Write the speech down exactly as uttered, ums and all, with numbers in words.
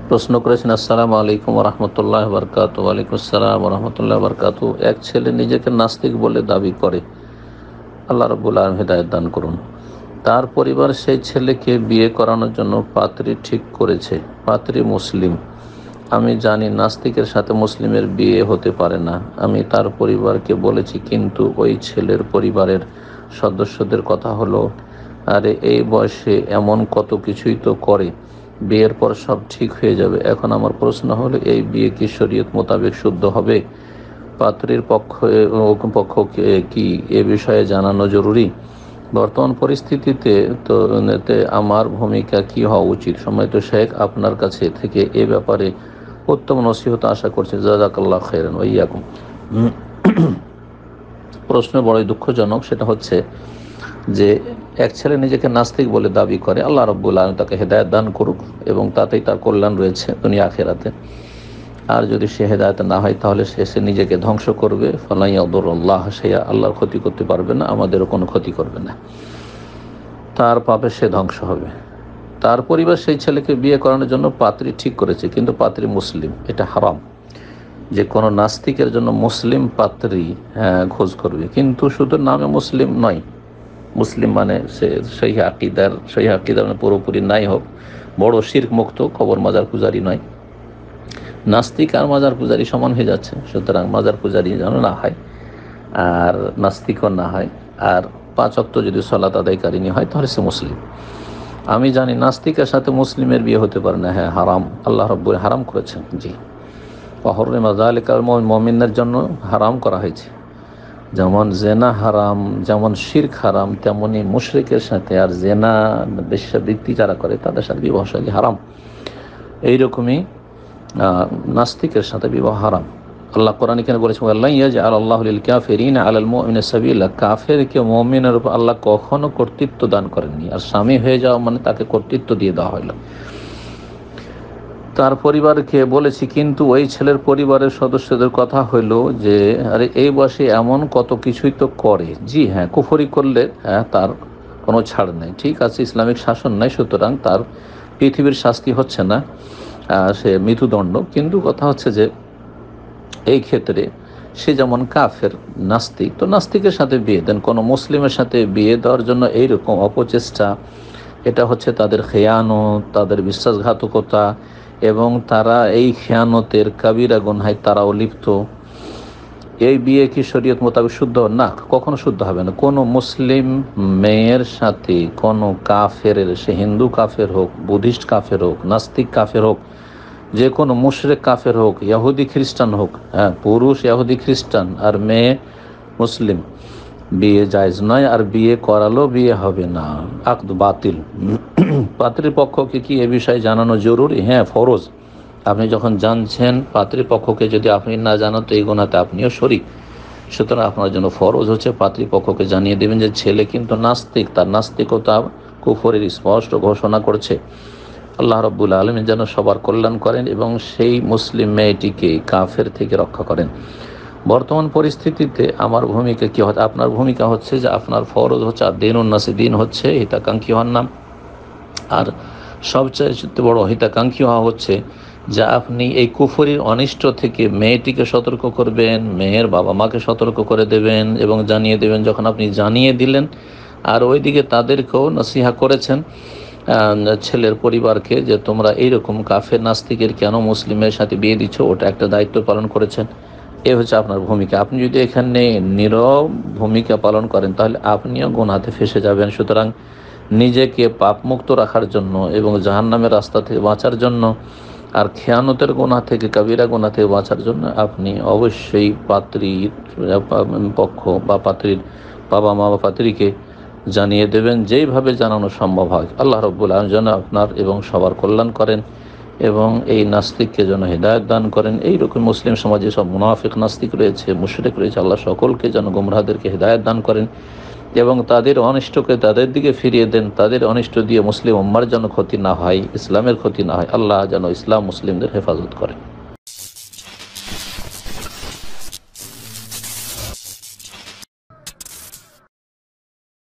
প্রশ্ন করেছেন আসসালামু আলাইকুম ওরহমতুল্লাহ বরকাত। ওয়ালাইকুম আসসালাম ওরহমতুল্লাহ বরকাত। এক ছেলে নিজেকে নাস্তিক বলে দাবি করে, আল্লাহ রাব্বুল আলামিন হিদায়াত দান করুন। তার পরিবার সেই ছেলেকে বিয়ে করানোর জন্য পাত্রী ঠিক করেছে, পাত্রী মুসলিম। আমি জানি নাস্তিকের সাথে মুসলিমের বিয়ে হতে পারে না। আমি তার পরিবারকে বলেছি, কিন্তু ওই ছেলের পরিবারের সদস্যদের কথা হলো, আরে এই বয়সে এমন কত কিছুই তো করে, বিয়ের পর সব ঠিক হয়ে যাবে। এখন আমার প্রশ্ন হলো, এই বিয়ে কি শরীয়ত মোতাবেক শুদ্ধ হবে? পাত্রীর পক্ষ পক্ষকে কি এ বিষয়ে জানানো জরুরি? বর্তমান পরিস্থিতিতে তো এতে আমার ভূমিকা কি হওয়া উচিত? সম্মানিত শেখ, আপনার কাছে থেকে এ ব্যাপারে উত্তম নসিহত আশা করছি। জাযাকাল্লাহ খাইরান ওয়া ইয়াকুম। প্রশ্ন বড়ই দুঃখজনক। সেটা হচ্ছে যে এক ছেলে নিজেকে নাস্তিক বলে দাবি করে, আল্লাহ রাব্বুল আলামিন তাকে হেদায়েত দান করুক এবং তাতেই তার কল্যাণ রয়েছে দুনিয়া আখিরাতে। আর যদি সে হেদায়েত না হয় তাহলে সে সে নিজেকে ধ্বংস করবে। ফালা ইয়াদুরুল্লাহ শাইআ, আল্লাহর ক্ষতি করতে পারবে না, আমাদেরও কোনো ক্ষতি করবে না, তার পাপে সে ধ্বংস হবে। তার পরিবার সেই ছেলেকে বিয়ে করানোর জন্য পাত্রী ঠিক করেছে, কিন্তু পাত্রী মুসলিম। এটা হারাম যে কোনো নাস্তিকের জন্য মুসলিম পাত্রী হ্যাঁ খোঁজ করবে, কিন্তু শুধু নামে মুসলিম নয়। মুসলিম মানে সে সেই আকিদার সেই আকিদার মানে পুরোপুরি নাই হোক, বড় শিরক মুক্ত, কবর মাজার পূজারি নয়। নাস্তিক আর মাজার পূজারি সমান হয়ে যাচ্ছে, সুতরাং মাজার পূজারি যেন না হয় আর নাস্তিকও না হয়, আর পাঁচ ওয়াক্ত যদি সালাত আদায়কারিনী হয় তাহলে সে মুসলিম। আমি জানি নাস্তিকের সাথে মুসলিমের বিয়ে হতে পারে না, হ্যাঁ হারাম, আল্লাহ রাব্বুল হারাম করেছেন। জি, ওয়াহুররিমা যালিকা মুমিনের জন্য হারাম করা হয়েছে। যেমন জেনা হারাম, যেমন শিরক হারাম, তেমনি মুশরিকের সাথে আর জেনা বেশ্যাবৃত্তি যারা করে তাদের সাথে বিবাহ সাদী হারাম। এইরকমই নাস্তিকের সাথে বিবাহ হারাম। আল্লাহ কোরআনে কেন বলেছেন, আল্লাহ ইয়াজআল আল্লাহু লিল কাফিরিনা আলাল মুমিনিনা সাবিলা, কাফেরকে মুমিনের উপর আল্লাহ কখনো কর্তৃত্ব দান করেননি। আর স্বামী হয়ে যাওয়া মানে তাকে কর্তৃত্ব দিয়ে দেওয়া হলো। তার পরিবারকে বলেছি, কিন্তু ওই ছেলের পরিবারের সদস্যদের কথা হইল যে আরে এই বয়সে এমন কত কিছুই তো করে। জি হ্যাঁ, কুফরি করলে হ্যাঁ তার কোনো ছাড় নেই, ঠিক আছে, ইসলামিক শাসন নাই, সুতরাং তার পৃথিবীর শাস্তি হচ্ছে না, সে মৃত্যুদণ্ড। কিন্তু কথা হচ্ছে যে এই ক্ষেত্রে সে যেমন কাফের, নাস্তিক, তো নাস্তিকের সাথে বিয়ে দেন। কোনো মুসলিমের সাথে বিয়ে দেওয়ার জন্য এইরকম অপচেষ্টা, এটা হচ্ছে তাদের খেয়ানত, তাদের বিশ্বাসঘাতকতা, এবং তারা এই খেয়ানতের কাবিরা গুনহায় তারাও লিপ্ত। এই বিয়ে কি শরীয়ত মোতাবেক শুদ্ধ? না, কখনো শুদ্ধ হবে না। কোনো মুসলিম মেয়ের সাথে কোনো কাফের, সে হিন্দু কাফের হোক, বুদ্ধিস্ট কাফের হোক, নাস্তিক কাফের হোক, যে কোনো মুশরিক কাফের হোক, ইহুদি খ্রিস্টান হোক, হ্যাঁ পুরুষ ইহুদি খ্রিস্টান আর মেয়ে মুসলিম, বিয়ে জায়েজ নয়। আর বিয়ে করালো বিয়ে হবে না, আকদ বাতিল। পাত্রীপক্ষকে কি এ বিষয়ে জানানো জরুরি? হ্যাঁ ফরজ। আপনি যখন জানছেন পাত্রীপক্ষকে যদি আপনি না জানান তো এই গুনাতে আপনিও শরীক। সুতরাং আপনার জন্য ফরজ হচ্ছে পাত্রীপক্ষকে জানিয়ে দেবেন যে ছেলে কিন্তু নাস্তিক, তার নাস্তিকতা কুফরের স্পষ্ট ঘোষণা করছে। আল্লাহ রাব্বুল আলামিন যেন সবার কল্যাণ করেন এবং সেই মুসলিম মেয়েটিকে কাফের থেকে রক্ষা করেন। বর্তমান পরিস্থিতিতে আমার ভূমিকা কী হচ্ছে? আপনার ভূমিকা হচ্ছে যে আপনার ফরজ হচ্ছে আর দিন উন্নাসে দিন হচ্ছে হিতাকাঙ্ক্ষী হওয়ার নাম। আর সবচেয়ে বড় হিতাকাঙ্ক্ষী হওয়া হচ্ছে যে আপনি এই কুফরির অনিষ্ট থেকে মেয়েটিকে সতর্ক করবেন, মেয়ের বাবা মাকে সতর্ক করে দেবেন এবং জানিয়ে দেবেন। যখন আপনি জানিয়ে দিলেন আর ওইদিকে তাদেরকেও নসিহা করেছেন, ছেলের পরিবারকে, যে তোমরা এইরকম কাফের নাস্তিকের কেন মুসলিমের সাথে বিয়ে দিচ্ছ, ওটা একটা দায়িত্ব পালন করেছেন। এ হচ্ছে আপনার ভূমিকা। আপনি যদি এখানে নীরব ভূমিকা পালন করেন তাহলে আপনিও গুনাহতে ফেসে যাবেন। সুতরাং নিজেকে পাপমুক্ত রাখার জন্য এবং জাহান্নামের রাস্তা থেকে বাঁচার জন্য আর খেয়ানতের গুনাহ থেকে, কাবিরা গুনাহ থেকে বাঁচার জন্য আপনি অবশ্যই পাত্রীর পক্ষ বা পাত্রীর বাবা মা বা পাত্রীকে জানিয়ে দেবেন যেইভাবে জানানো সম্ভব হয়। আল্লাহ রাব্বুল আলামিন যেন আপনার এবং সবার কল্যাণ করেন এবং এই নাস্তিককে যেন হিদায়াত দান করেন। এইরকম মুসলিম সমাজে সব মুনাফিক নাস্তিক রয়েছে, মুশরিক রয়েছে, আল্লাহ সকলকে যেন গুমরাহদেরকে হিদায়াত দান করেন এবং তাদের অনিষ্টকে তাদের দিকে ফিরিয়ে দেন। তাদের অনিষ্ট দিয়ে মুসলিম উম্মার যেন ক্ষতি না হয়, ইসলামের ক্ষতি না হয়। আল্লাহ যেন ইসলাম মুসলিমদের হেফাজত করেন।